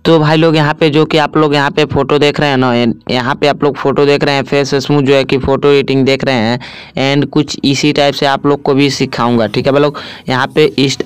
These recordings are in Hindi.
तो भाई लोग यहाँ पे जो कि आप लोग यहाँ पे फोटो देख रहे हैं ना, यहाँ पे आप लोग फोटो देख रहे हैं, फेस स्मूथ जो है कि फोटो एडिटिंग देख रहे हैं। एंड कुछ इसी टाइप से आप लोग को भी सिखाऊंगा, ठीक है भाई लोग। यहाँ पे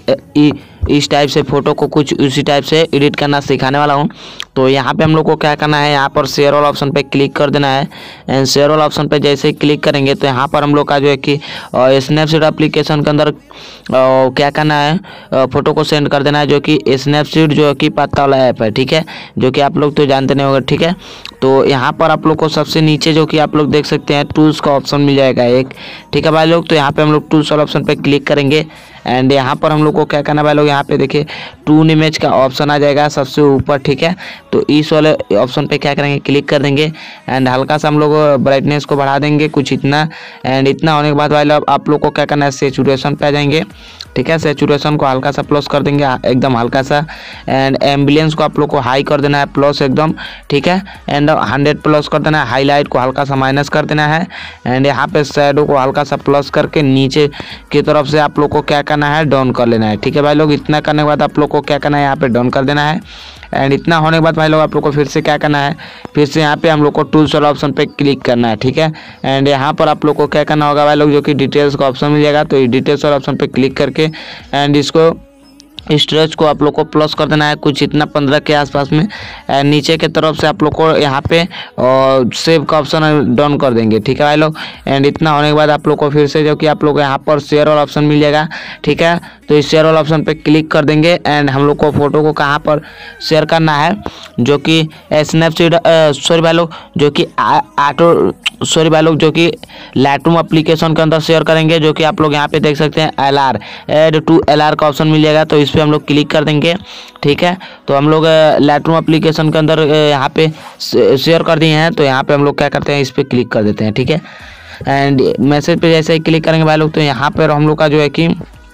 इस टाइप से फोटो को कुछ उसी टाइप से एडिट करना सिखाने वाला हूँ। तो यहाँ पे हम लोग को क्या करना है, यहाँ पर शेयर वाला ऑप्शन पे क्लिक कर देना है। एंड शेयर वाला ऑप्शन पे जैसे ही क्लिक करेंगे तो यहाँ पर हम लोग का जो है कि स्नैपसीड एप्लीकेशन के अंदर क्या करना है, फोटो को सेंड कर देना है, जो कि स्नैपसीड जो है कि पत्ता वाला ऐप है, ठीक है, जो कि आप लोग तो जानते नहीं होंगे, ठीक है। तो यहाँ पर आप लोग को सबसे नीचे जो कि आप लोग देख सकते हैं टूल्स का ऑप्शन मिल जाएगा एक, ठीक है भाई लोग। तो यहाँ पे हम लोग टूल्स वाला ऑप्शन पे क्लिक करेंगे। एंड यहाँ पर हम लोग को क्या करना है भाई लोग, यहाँ पे देखिए टून इमेज का ऑप्शन आ जाएगा सबसे ऊपर, ठीक है। तो इस वाले ऑप्शन पे क्या करेंगे, क्लिक कर देंगे। एंड हल्का सा हम लोग ब्राइटनेस को बढ़ा देंगे कुछ इतना। एंड इतना होने के बाद भाई लोग आप लोग को क्या करना है, सेचुरेशन पे आ जाएंगे, ठीक है। सेचुरेशन को हल्का सा प्लस कर देंगे, एकदम हल्का सा। एंड एम्बियंस को आप लोग को हाई कर देना है, प्लस एकदम, ठीक है। एंड 100 प्लस कर देना है। हाईलाइट को हल्का सा माइनस कर देना है। एंड यहाँ पे शैडो को हल्का सा प्लस करके नीचे की तरफ से आप लोग को क्या करना है, डाउन कर लेना है, ठीक है भाई लोग। इतना करने के बाद आप लोग को क्या करना है, यहाँ पे डाउन कर देना है। एंड इतना होने के बाद भाई लोग आप लोग को फिर से क्या करना है, फिर से यहाँ पे हम लोग को टूल्स वाला ऑप्शन पे क्लिक करना है, ठीक है। एंड यहाँ पर आप लोग को क्या करना होगा भाई लोग, जो कि डिटेल्स का ऑप्शन मिल जाएगा। तो ये डिटेल्स वाला ऑप्शन पे क्लिक करके एंड इसको स्ट्रेच को आप लोग को प्लस कर देना है कुछ इतना 15 के आसपास में। नीचे के तरफ से आप लोग को यहाँ पे सेव का ऑप्शन डाउन कर देंगे, ठीक है भाई लोग। एंड इतना होने के बाद आप लोग को फिर से जो कि आप लोग यहाँ पर शेयर वाला ऑप्शन मिल जाएगा, ठीक है। तो इस शेयर वाला ऑप्शन पे क्लिक कर देंगे। एंड हम लोग को फोटो को कहाँ पर शेयर करना है, जो कि स्नैपसीड सॉरी भाई लोग, जो कि सॉरी भाई लोग, जो कि लाइटरूम एप्लीकेशन के अंदर शेयर करेंगे, जो कि आप लोग यहाँ पे देख सकते हैं LR ऐड टू LR का ऑप्शन मिल जाएगा। तो इस पे हम लोग क्लिक कर देंगे, ठीक है। तो हम लोग लाइटरूम एप्लीकेशन के अंदर यहाँ पे शेयर कर दिए हैं। तो यहाँ पे हम लोग क्या करते हैं, इस पे क्लिक कर देते हैं, ठीक है। एंड मैसेज पे जैसे ही क्लिक करेंगे भाई लोग, तो यहाँ पर हम लोग का जो है कि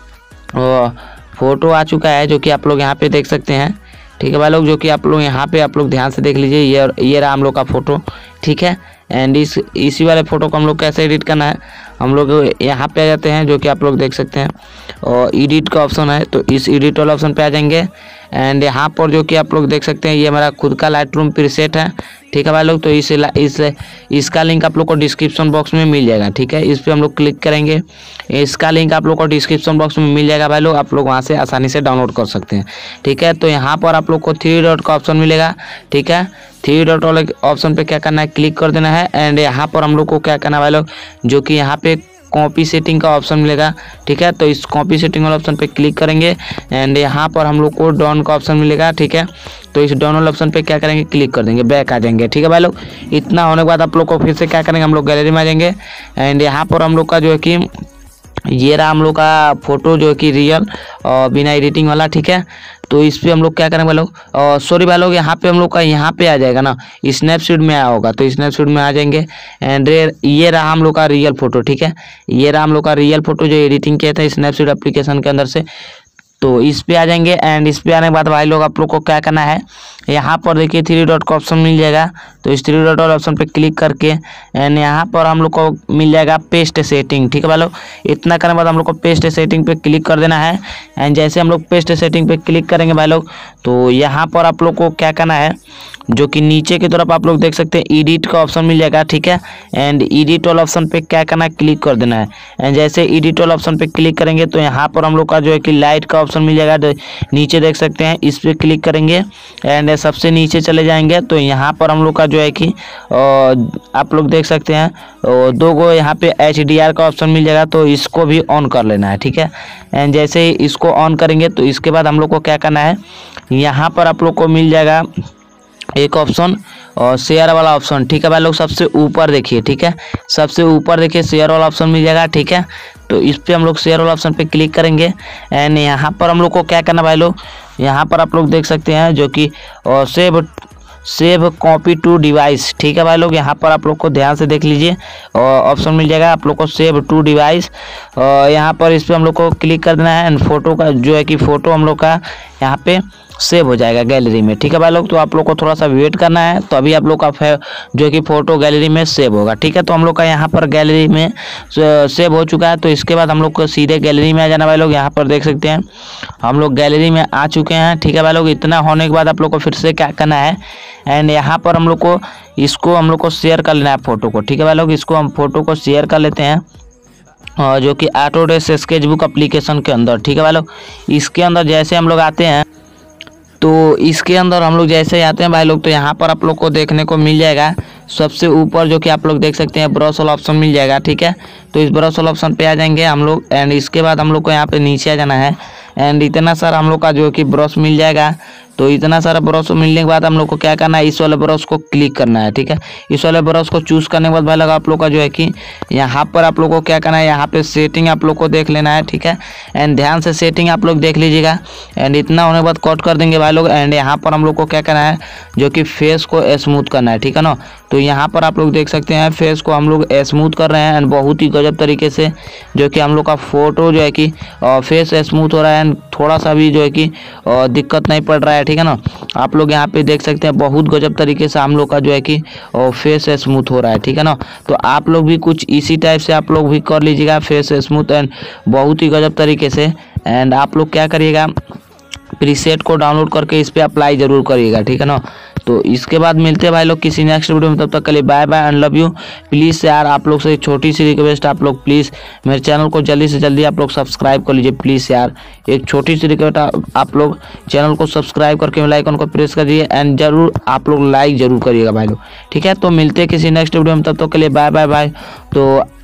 फोटो आ चुका है, जो कि आप लोग यहाँ पे देख सकते हैं, ठीक है भाई लोग। जो कि आप लोग यहाँ पे आप लोग ध्यान से देख लीजिए, ये रहा हम लोग का फोटो, ठीक है। एंड इसी वाले फोटो को हम लोग कैसे एडिट करना है, हम लोग यहाँ पे आ जाते हैं, जो कि आप लोग देख सकते हैं और एडिट का ऑप्शन है। तो इस एडिट वाला ऑप्शन पे आ जाएंगे। एंड यहाँ पर जो कि आप लोग देख सकते हैं, ये हमारा खुद का लाइटरूम प्रीसेट है, ठीक है भाई लोग। तो इसका लिंक आप लोग को डिस्क्रिप्शन बॉक्स में मिल जाएगा, ठीक है। इस पर हम लोग क्लिक करेंगे, इसका लिंक आप लोग को डिस्क्रिप्शन बॉक्स में मिल जाएगा भाई लोग। आप लोग वहाँ से आसानी से डाउनलोड कर सकते हैं, ठीक है। तो यहाँ पर आप लोग को 3 डॉट का ऑप्शन मिलेगा, ठीक है। 3 डॉट वाले ऑप्शन पे क्या करना है, क्लिक कर देना है। एंड यहाँ पर हम लोग को क्या करना है भाई लोग, जो कि यहाँ पे कॉपी सेटिंग का ऑप्शन मिलेगा, ठीक है। तो इस कॉपी सेटिंग वाले ऑप्शन पे क्लिक करेंगे। एंड यहाँ पर हम लोग को डाउन का ऑप्शन मिलेगा, ठीक है। तो इस डाउन वाले ऑप्शन पे क्या करेंगे, क्लिक कर देंगे, बैक आ जाएंगे, ठीक है भाई लोग। इतना होने के बाद आप लोग को फिर से क्या करेंगे, हम लोग गैलरी में आ जाएंगे। एंड यहाँ पर हम लोग का जो है कि ये रहा हम लोग का फोटो, जो कि रियल और बिना एडिटिंग वाला, ठीक है। तो इस पे हम लोग क्या करेंगे भाई लोग, सॉरी भाई लोग, यहाँ पे हम लोग का यहाँ पे आ जाएगा ना, स्नैपसीड में आया होगा। तो स्नैपसीड में आ जाएंगे। एंड ये रहा हम लोग का रियल फोटो, ठीक है। ये रहा हम लोग का रियल फोटो जो एडिटिंग किया था स्नैपसीड एप्लीकेशन के अंदर से। तो इस पे आ जाएंगे। एंड इस पे आने के बाद भाई लोग आप लोग को क्या करना है, यहाँ पर देखिए 3 डॉट का ऑप्शन मिल जाएगा। तो इस 3 डॉट वाले ऑप्शन पे क्लिक करके एंड यहाँ पर हम लोग को मिल जाएगा पेस्ट सेटिंग, ठीक है भाई लोग। इतना करने के बाद हम लोग को पेस्ट सेटिंग पे क्लिक कर देना है। एंड जैसे हम लोग पेस्ट सेटिंग पे क्लिक करेंगे भाई लोग, तो यहाँ पर आप लोग को क्या करना है, जो कि नीचे की तरफ आप लोग देख सकते हैं एडिट का ऑप्शन मिल जाएगा, ठीक है। एंड एडिट वाला ऑप्शन पे क्या करना है, क्लिक कर देना है। एंड जैसे एडिट वाला ऑप्शन पे क्लिक करेंगे तो यहाँ पर हम लोग का जो है कि लाइट का ऑप्शन मिल जाएगा, नीचे देख सकते हैं, इस पे क्लिक करेंगे। एंड सबसे नीचे चले जाएंगे तो यहाँ पर हम लोग का जो है कि आप लोग देख सकते हैं 2 गो यहाँ पे HDR का ऑप्शन मिल जाएगा। तो इसको भी ऑन कर लेना है, ठीक है। एंड जैसे ही इसको ऑन करेंगे तो इसके बाद हम लोग को क्या करना है, यहाँ पर आप लोग को मिल जाएगा एक ऑप्शन और शेयर वाला ऑप्शन, ठीक है भाई लोग। सबसे ऊपर देखिए, ठीक है, सबसे ऊपर देखिए शेयर वाला ऑप्शन मिल जाएगा, ठीक है। तो इस पे हम लोग शेयर वाला ऑप्शन पे क्लिक करेंगे। एंड यहाँ पर हम लोग को क्या करना भाई लोग, यहाँ पर आप लोग देख सकते हैं जो कि सेव कॉपी टू डिवाइस, ठीक है भाई लोग। यहाँ पर आप लोग को ध्यान से देख लीजिए ऑप्शन मिल जाएगा आप लोग को सेव टू डिवाइस। यहाँ पर इस पे हम लोग को क्लिक कर देना है। एंड फोटो का जो है कि फोटो हम लोग का यहाँ पे सेव हो जाएगा गैलरी में। ठीक है भाई लोग, तो आप लोग को थोड़ा सा वेट करना है, तो अभी आप लोग का जो कि फ़ोटो गैलरी में सेव होगा। ठीक है, तो हम लोग का यहाँ पर गैलरी में सेव हो चुका है। तो इसके बाद हम लोग को सीधे गैलरी में आ जाना भाई लोग। यहाँ पर देख सकते हैं हम लोग गैलरी में आ चुके हैं। ठीक है भाई लोग, इतना होने के बाद आप लोग को फिर से क्या करना है, एंड यहाँ पर हम लोग को इसको हम लोग को शेयर कर लेना है फ़ोटो को। ठीक है भाई लोग, इसको हम फ़ोटो को शेयर कर लेते हैं जो कि ऑटोडेस्क स्केचबुक एप्लीकेशन के अंदर। ठीक है भाई लोग, इसके अंदर जैसे हम लोग आते हैं, तो इसके अंदर हम लोग जैसे ही आते हैं भाई लोग, तो यहाँ पर आप लोग को देखने को मिल जाएगा सबसे ऊपर जो कि आप लोग देख सकते हैं ब्रश वाला ऑप्शन मिल जाएगा। ठीक है, तो इस ब्रश वाला ऑप्शन पे आ जाएंगे हम लोग, एंड इसके बाद हम लोग को यहाँ पे नीचे आ जाना है, एंड इतना सारा हम लोग का जो कि ब्रश मिल जाएगा। तो इतना सारा ब्रश मिलने के बाद हम लोग को क्या करना है, इस वाले ब्रश को क्लिक करना है। ठीक है, इस वाले ब्रश को चूज़ करने के बाद भाई लोग आप लोग का जो है कि यहाँ पर आप लोग को क्या करना है, यहाँ पे सेटिंग आप लोग को देख लेना है। ठीक है, एंड ध्यान से सेटिंग आप लोग देख लीजिएगा, एंड इतना होने के बाद कट कर देंगे भाई लोग। एंड यहाँ पर हम लोग को क्या करना है, जो कि फेस को स्मूथ करना है। ठीक है ना, तो यहाँ पर आप लोग देख सकते हैं फेस को हम लोग स्मूथ कर रहे हैं, एंड बहुत ही गजब तरीके से जो कि हम लोग का फोटो जो है कि फेस स्मूथ हो रहा है, एंड थोड़ा सा भी जो है कि दिक्कत नहीं पड़ रहा है। ठीक है ना, आप लोग यहाँ पे देख सकते हैं बहुत गजब तरीके से हम लोग का जो है कि फेस स्मूथ हो रहा है। ठीक है ना, तो आप लोग भी कुछ इसी टाइप से आप लोग भी कर लीजिएगा फेस स्मूथ, एंड बहुत ही गजब तरीके से। एंड आप लोग क्या करिएगा, प्रीसेट को डाउनलोड करके इस पे अप्लाई जरूर करिएगा। ठीक है ना, तो इसके बाद मिलते हैं भाई लोग किसी नेक्स्ट वीडियो में, तब तक के लिए bye bye and love you. Please यार आप लोग से एक छोटी सी रिक्वेस्ट, आप लोग प्लीज़ मेरे चैनल को जल्दी से जल्दी आप लोग सब्सक्राइब कर लीजिए प्लीज़ यार, एक छोटी सी रिक्वेस्ट, आप लोग चैनल को सब्सक्राइब करके बेल आइकन को प्रेस कर दीजिए, एंड जरूर आप लोग लाइक जरूर करिएगा भाई लोग। ठीक है, तो मिलते हैं किसी नेक्स्ट वीडियो में, तब तक के लिए बाय बाय बाय। तो